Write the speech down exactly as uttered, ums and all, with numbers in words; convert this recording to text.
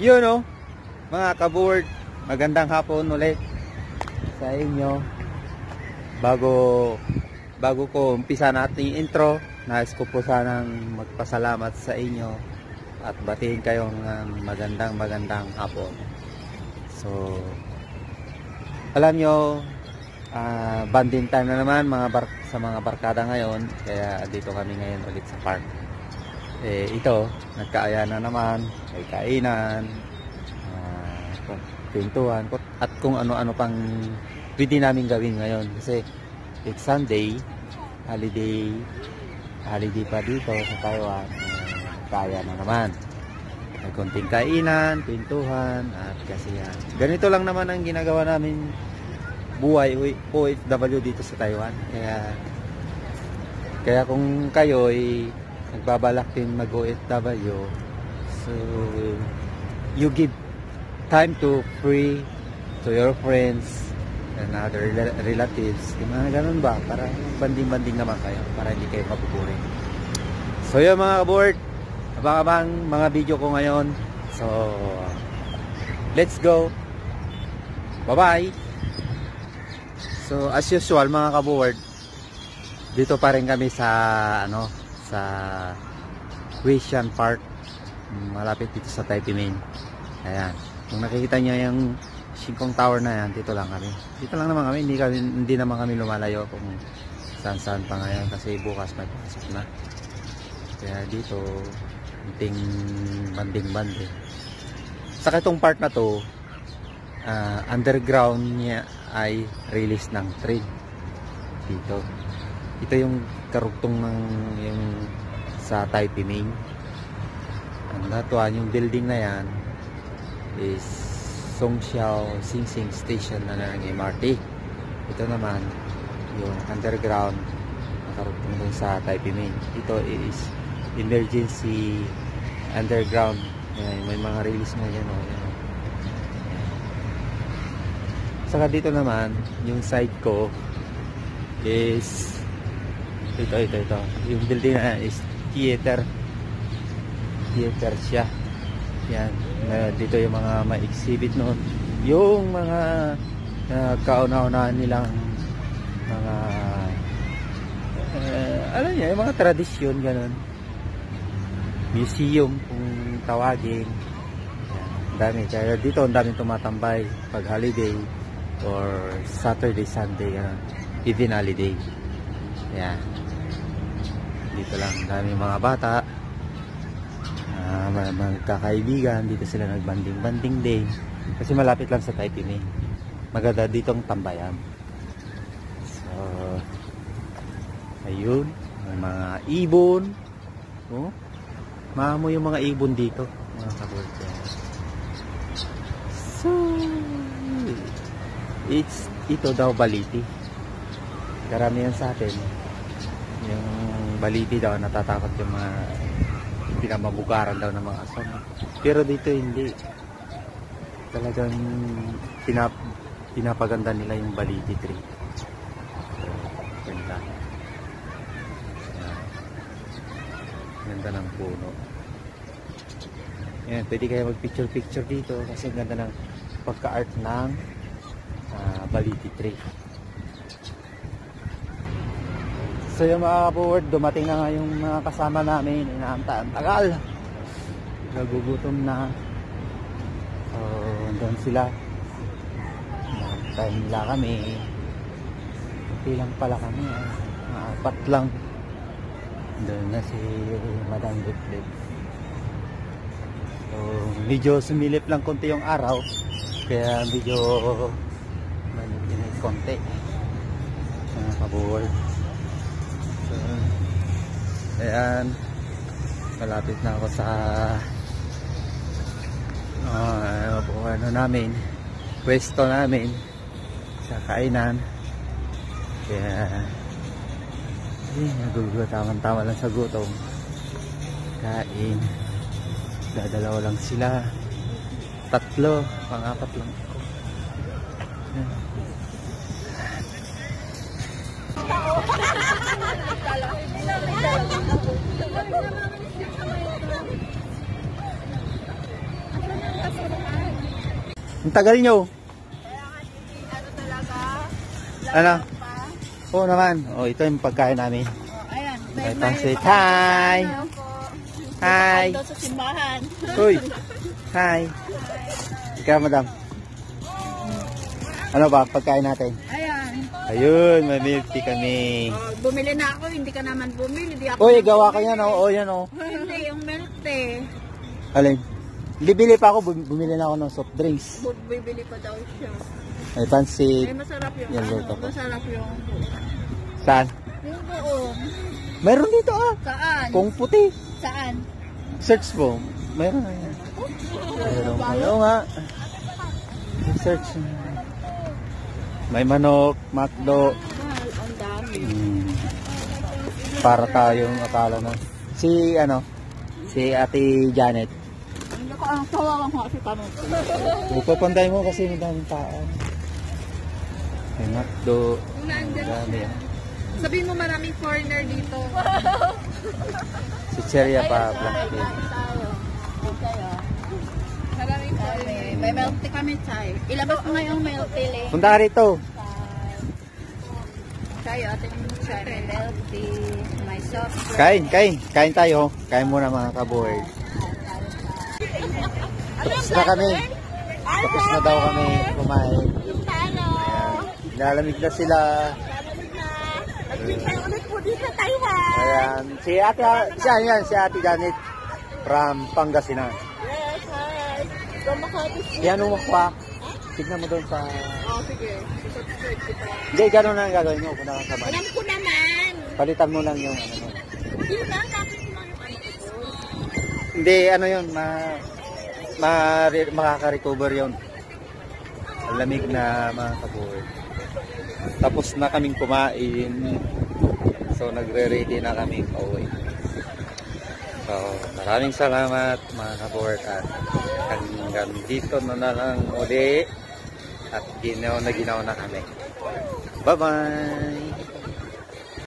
Yun know, mga kaboard, magandang hapon ulit sa inyo. Bago bago ko umpisa natin yung intro, nais ko po sanang magpasalamat sa inyo at batiin kayong uh, magandang magandang hapon. So, alam nyo, uh, banding time na naman mga bar sa mga barkada ngayon, kaya dito kami ngayon ulit sa park. Eh, ito, nagkaaya na naman, may kainan, uh, pintuan, at kung ano-ano pang pwede namin gawin ngayon. Kasi it's Sunday, holiday, holiday pa dito sa Taiwan, uh, kaya na naman. May konting kainan, pintuan, at kasiyahan. Ganito lang naman ang ginagawa namin buhay O F W dito sa Taiwan. Kaya, kaya kung kayo ay nagbabalak din mag-O F W, so you give time to free to your friends and other relatives, yung mga ganun ba, para banding-banding naman kayo, para hindi kayo mabuburing. So yun mga kaboard, abang-abang mga video ko ngayon. So let's go, bye bye. So as usual mga kaboard, dito pa rin kami sa ano sa Huishan Park, malapit dito sa Taipei Main. Ayan, kung nakikita nyo yung Shingkong Tower na yan, dito lang kami. Dito lang naman kami, hindi, kami, hindi naman kami lumalayo kung saan saan pa ngayon, kasi bukas may pasok na. Kaya dito ting banding-banding. Saka itong part na to, uh, underground niya ay release ng train dito. Ito yung karugtong ng yung sa Taipei Main. Ang natuan, yung building na yan is Songxiao Xinxing Station na ng M R T. Ito naman yung underground na karugtong dun sa Taipei Main. Ito is emergency underground. Ayan, may mga release na yan, oh, yan. Saka dito naman yung side ko is ito ito ito yung building na is theater theater siya. Yan, uh, dito yung mga ma-exhibit noon, yung mga uh, kauna-unahan nilang mga uh, alam niyo, yung mga tradisyon, ganun, museum kung tawagin. Yan, dami, kaya dito ang daming tumatambay pag holiday or Saturday, Sunday, ganun, even holiday. Yan, dito lang dami mga bata, uh, magkakaibigan, dito sila nagbanding-banding day kasi malapit lang sa Taipei Main. Maganda ditong tambayan. So ayun, may mga ibon, oh, maamo yung mga ibon dito mga kaboard. So it's ito daw baliti. Karamihan sa atin yung baliti daw, natatakot yung mga pinamabugaran daw ng mga aswang. Pero dito hindi. Talagang pinap pinapaganda nila yung baliti tree. So, ganda. Ganda ng puno. Yan, pwede kayo mag picture picture dito kasi ganda ng pagka-art ng uh, baliti tree. So yung mga kaboard, dumating na nga yung mga kasama namin. Inaanta ang tagal, nagugutom na. So doon sila, nakapitahin nila kami. Kunti lang pala kami, eh. Mga apat lang. Doon na si Madam Lip-Lip. So medyo sumilip lang konti yung araw, kaya medyo maniginig konti mga kaboard. Ayan, malapit na ako sa uh, ano namin, pwesto namin sa kainan. Kaya eh, nagugulo, tama-tama lang sa gutom. Kain, dadalawa lang sila, tatlo, pang-apat lang ako. Ang tagal nyo. Ano talaga? Ano? Pa? Oo naman. Oh, ito yung pagkain namin. Oh, ayan. May pansit. Hi! Hi! Doon sa simbahan. Uy! Hi! Ikaw, madam. Ano ba, pagkain natin? Ayan. Ayun, may milk tea kami. Oh, bumili na ako, hindi ka naman bumili. Di ako Uy, naman gawa ka bumili. yan, oh. Oh, yan, oh. Hindi, yung milk tea. Alin? Bibili pa ako, bum- bumili na ako ng soft drinks. Bu- Bibili pa daw siya. May pansit. Ay, masarap yung Yan, ano. luto ko. Masarap yung Saan? yung buong. Meron dito, ah. Saan? Kung puti. Saan? Search mo. Meron na yan. Meron pa. Oo nga. Search. May manok, makdo. Mahal, ang dami. Hmm. Para tayong akala na. Si, ano? Si Ate Janet. Hindi ko ang tawag ang kasi tanong. Ipapanday mo kasi may daming tao. May makdo. Nandyan. Dami yan. Sabihin mo maraming foreigner dito. Si Cheria pa. Plastic. Maraming foreigner. May milk tea kami, Chay. Ilabas mo nga yung milk tea, Le. Punta ka rito. Chay, ating Chay. May milk tea, may soft drink. Kain, kain. Kain tayo. Kain muna mga kabuhay. Tapos na kami. Tapos na daw kami kumain. Hello! Ayan. Lalamig na sila. Nag-picture ulit po dito sa Taiwan. Ayan. Si ate, si, ayan, si ate Janet from Pangasinan. Yes, hi. Kumakati siya. Yan mo pa. Tignan mo doon sa... Oh, sige. Subscribe kita. Hindi, gano'n na ang gagawin mo. Punta ka sa bahay. Alam ko naman. Palitan mo lang yung ano mo. Hindi ba? Kapit mo lang yung ano ko. Hindi, ano yun. Ma, ma, makaka-recover yun. Ang lamig na mga kabuhay. Tapos na kaming kumain. So, nagre-ready na kaming pauwi. So, maraming salamat mga kabuhay. At hanggang dito na na lang uli. At ginaw na ginaw na kami. Bye-bye!